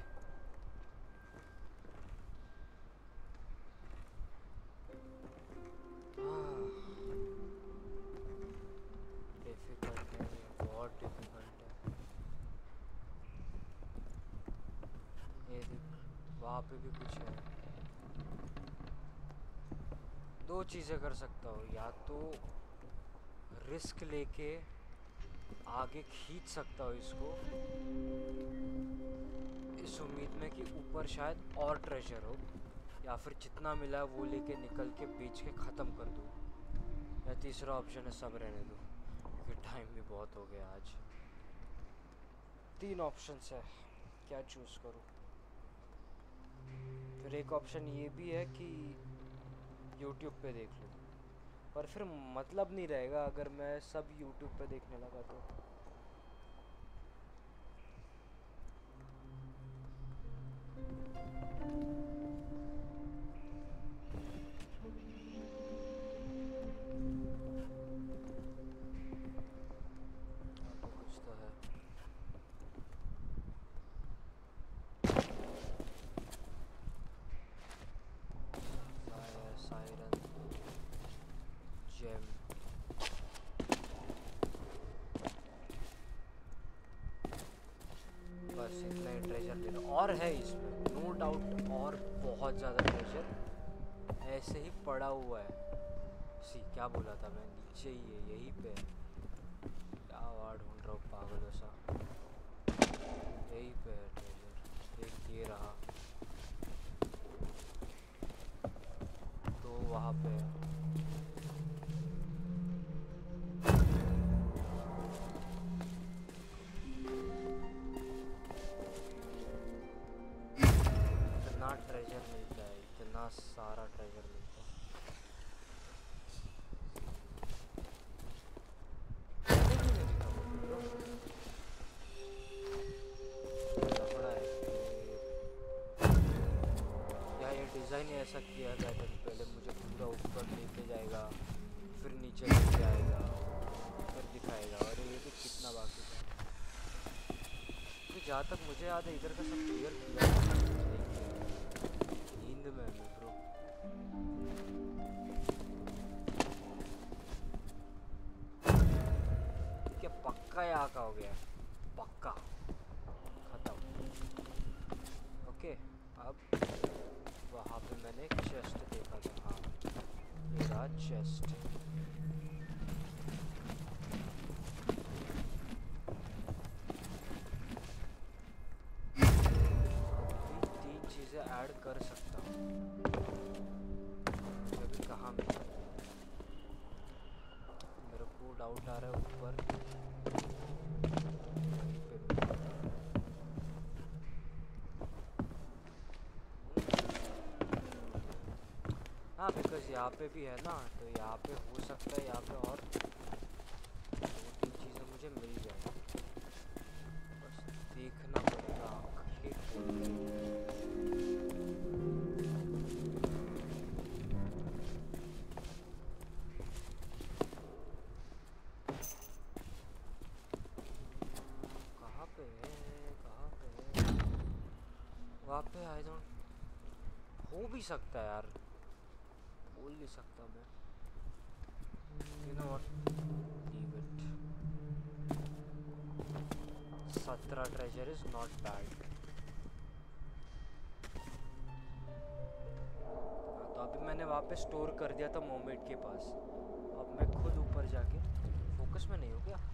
डिफिकल्ट है, बहुत डिफिकल्ट है। ये देख, वहाँ पे भी कुछ है। दो चीज़ें कर सकता हूँ, या तो रिस्क लेके आगे खींच सकता हूँ इसको, इस उम्मीद में कि ऊपर शायद और ट्रेजर हो, या फिर जितना मिला वो लेके निकल के बेच के ख़त्म कर दूँ, या तीसरा ऑप्शन है सब रहने दो, क्योंकि टाइम भी बहुत हो गया आज। 3 ऑप्शंस है, क्या चूज़ करूँ? फिर एक ऑप्शन ये भी है कि यूट्यूब पे देख लूँ, पर फिर मतलब नहीं रहेगा अगर मैं सब यूट्यूब पे देखने लगा तो। कुछ तो है। सायरन जेम, बस इतना ही ट्रेजर ले लो। और है इसमें नो डाउट, और बहुत ज़्यादा ट्रेजर ऐसे ही पड़ा हुआ है। सी क्या बोला था मैं, नीचे ही है, यहीं पे क्या वार्ड ढूंढ रहा हूँ पागलों सा, यहीं पे है ट्रेजर। एक ये रहा, तो वहाँ पे है। इतना ट्रेजर मिलता है, इतना सारा ट्रेजर मिलता है। डिज़ाइन ऐसा किया गया था कि पहले मुझे पूरा ऊपर लेके जाएगा, फिर नीचे लेके आएगा, फिर दिखाएगा, और ये भी कितना बाकी था। तो जहाँ तक मुझे याद है इधर का सब क्लियर किया, नींद में मैं ब्रो। क्या पक्का यहाँ का हो गया? पक्का खत्म। ओके, अब वहाँ पे मैंने एक चेस्ट देखा था, हाँ ये रहा चेस्ट। तीन चीज़ें ऐड कर सकता हूँ, अभी कहाँ मिला? मेरे को डाउट आ रहा है ऊपर चीज़ यहाँ पे भी है ना, तो यहाँ पे हो सकता है यहाँ पे और 2-3 चीज़ें मुझे मिल जाए। बस देखना पड़ेगा आँखें खोल के। कहाँ पे है, कहाँ पे है? वहाँ पे आई डोंट, हो भी सकता है यार, बोल नहीं सकता मैं। You know what? Leave it. 17 treasure is not bad. तो अभी मैंने वहाँ पे स्टोर कर दिया था मोमेट के पास। अब मैं खुद ऊपर जाके, फोकस में नहीं हो गया।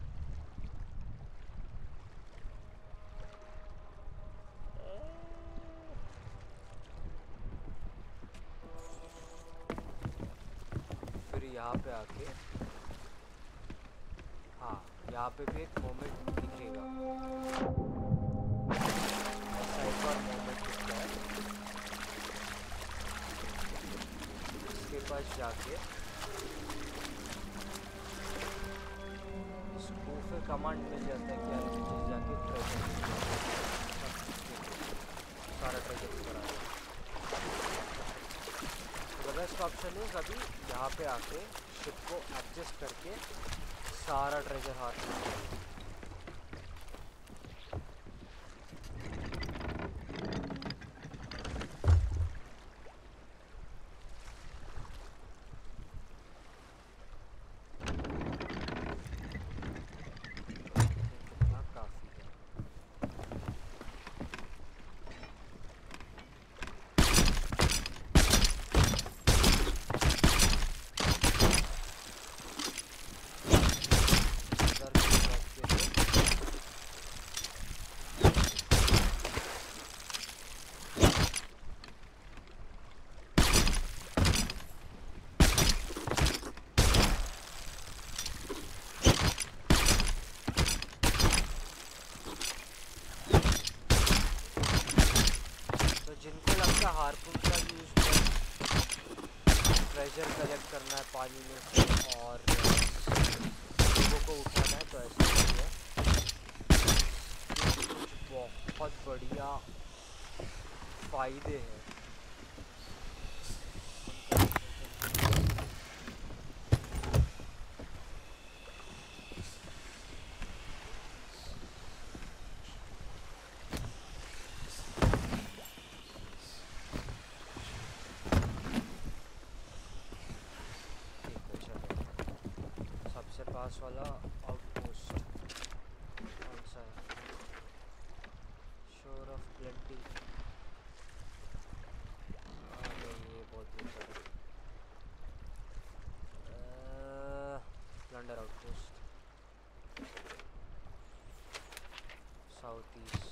फिर यहाँ पे आके, हाँ यहाँ पे भी एक मोमेंट दिखेगा, ऐसा एक और मोमेंट दिखता है। इसके पास जाके इसको फिर कमांड मिल जाता है कि यार जाके ट्रेजर, सारा ट्रेजर ऊपर आ गया। तो बेस्ट ऑप्शन है अभी यहाँ पे आके शिप को एडजस्ट करके सारा ट्रेजर हाथ में लेना। हार्पून का यूज़ ट्रेजर कलेक्ट करना है पानी में से और लोगों को उठाना है, तो ऐसा ही है। कुछ बहुत बढ़िया फ़ायदे हैं। पास वाला आउटपोस्ट कौन सा है? शोर ऑफ प्लेंटी। ये बहुत दूर है। Plunder outpost south east.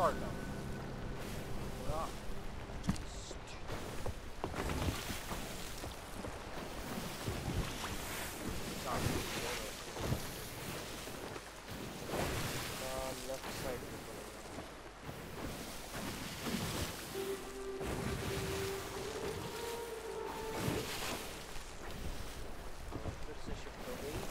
Shot है पूरा लेफ्ट साइड पे पड़ेगा। फिर से शिफ्ट हो गई।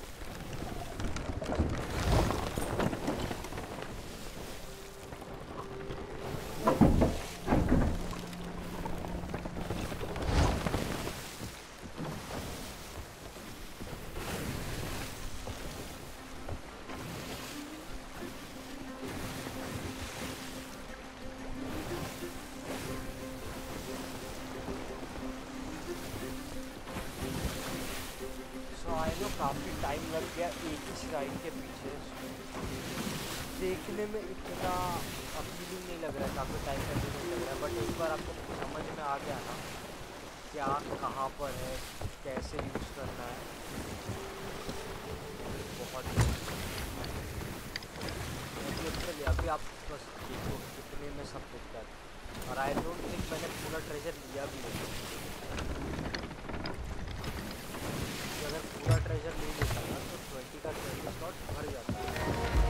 काफ़ी टाइम लग गया एक ही श्राइन के पीछे। देखने में इतना अपीलिंग नहीं लग रहा है, काफ़ी टाइम कंज्यूमिंग लग रहा है, बट एक बार आपको समझ में आ गया ना क्या कहाँ पर है, कैसे यूज़ करना है, बहुत लिटरली अभी आप बस देखो कितने में सब दिखता है। और आई डोंट थिंक मैंने पूरा ट्रेजर लिया भी नहीं। अगर पूरा ट्रेजर ले लेता ना तो 20 का 20 स्लॉट भर जाता है।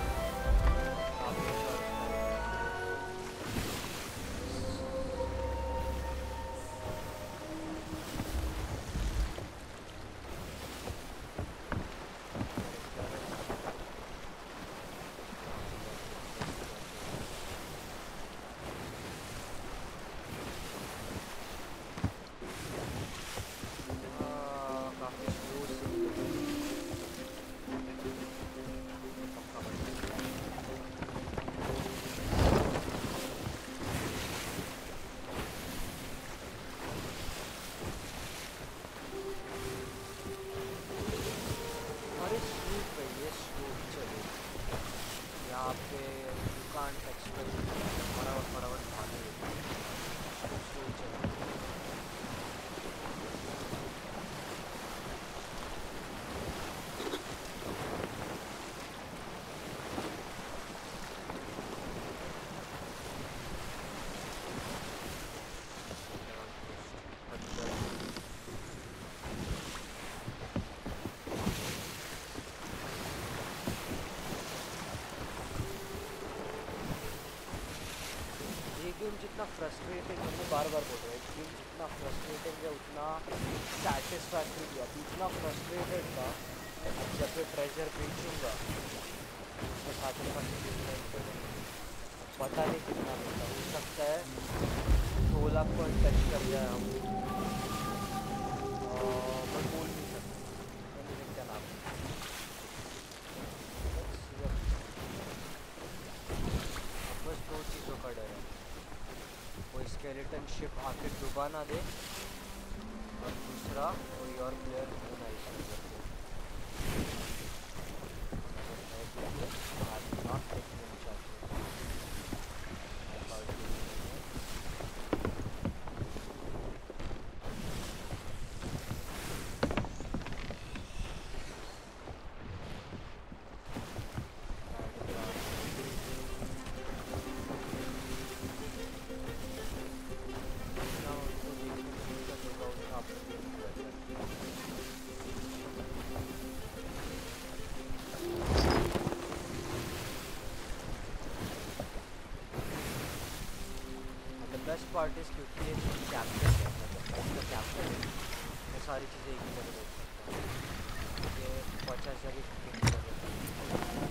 जितना फ्रस्ट्रेटिंग है, मैं बार बार बोल रहा हूँ, गेम जितना फ्रस्ट्रेटिंग है उतना सेटिस्फैक्ट्री भी। अभी इतना फ्रस्ट्रेटेड था, जब मैं ट्रेजर बेचूंगा उसके साथ पता नहीं कितना मिलता, हो सकता है 16 को टच कर जाए हम, मैं बोल नहीं सकता क्या नाम है। बस दो चीज़ों का डर है, कोई स्केलेटन शिप आके डुबा ना दे, और दूसरा कोई और प्लेयर होना इस नंबर को आप देखने में चाहते हैं। बेस्ट पार्ट इज क्योंकि ये कैप्टन है, मतलब उसका कैप्टन है, मैं सारी चीज़ें एक ही जगह देख सकता हूँ। ये 50 जगह कुकिंग कर देता है।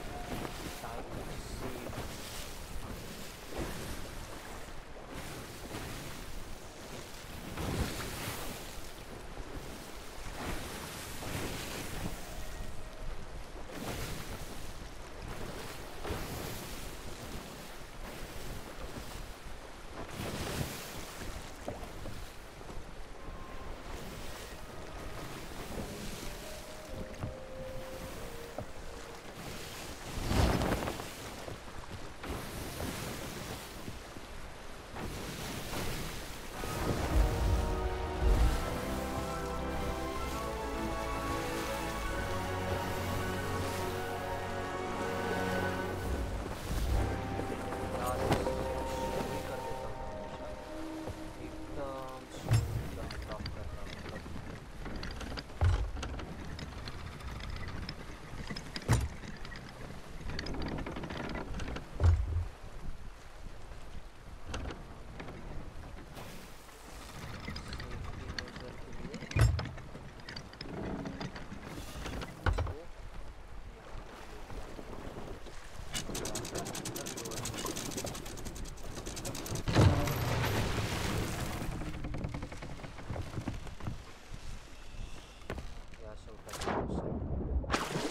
से उतर जाए उस साइड।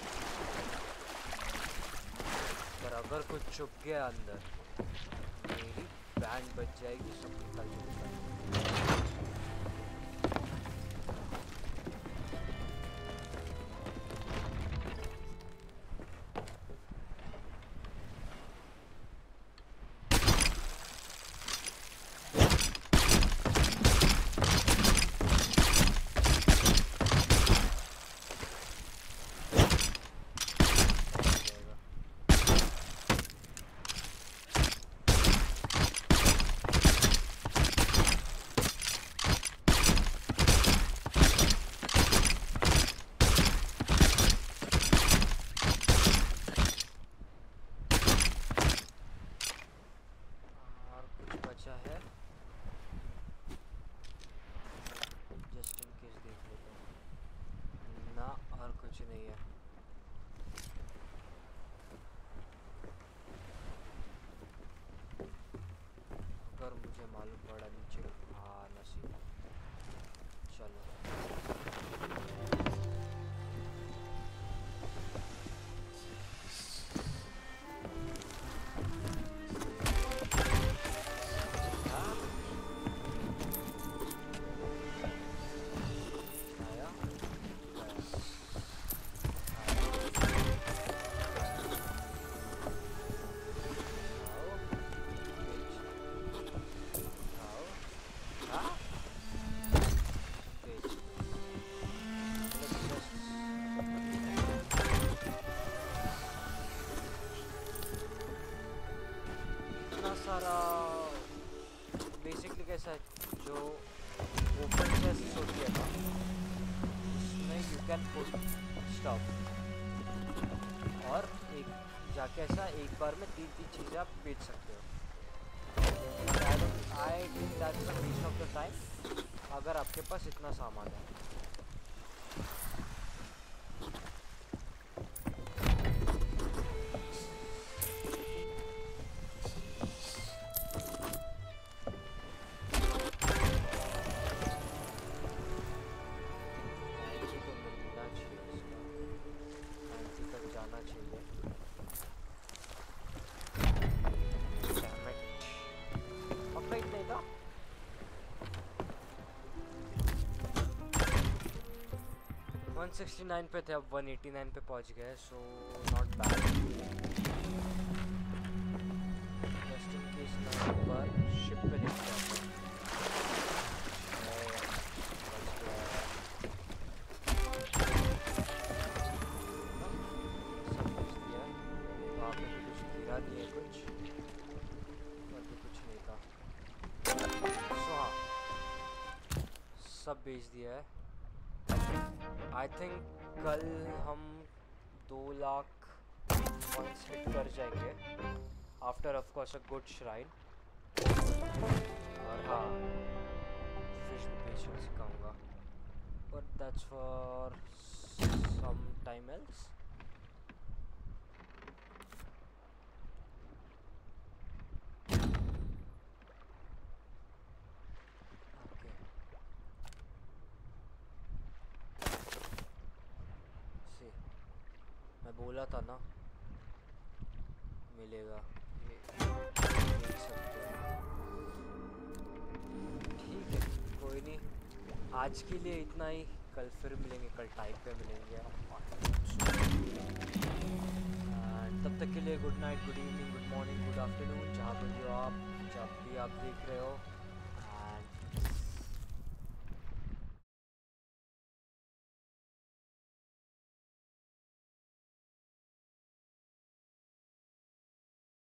पर अगर कुछ छुप गया अंदर, मेरी बैंड बच जाएगी, सब निकल जाएगा। कुछ नहीं है। अगर मुझे मालूम पड़ा नीचे, हाँ नसीब। चलो सारा बेसिकली कैसा है, जो ओपन चेस्ट होती है ना, उसमें यू कैन पुट स्टफ, और एक जाके ऐसा एक बार में 3 चीज़ें आप बेच सकते हो। I think that's a waste of the time अगर आपके पास इतना सामान है। वन 169 पे थे, अब 189 पे पहुंच गए, so not bad. Just in case मैं एक बार शिप पे देख के आता हूँ। सब कुछ दिया, वहाँ पे भी कुछ गिरा नहीं है, कुछ और भी कुछ नहीं था। सो हाँ, सब बेच दिया है। आई थिंक कल हम 2 लाख वंस हिट कर जाएंगे, after of course a good shrine. और हाँ, फिश भी बेचना सिखाऊंगा, but that's for some time else. मैं बोला था ना मिलेगा, ये देख सकते हैं। ठीक है, कोई नहीं, आज के लिए इतना ही। कल फिर मिलेंगे, कल टाइम पे मिलेंगे। एंड तब तक के लिए good night, good evening, good morning, good afternoon, जहाँ पे भी हो आप, जब भी आप देख रहे हो।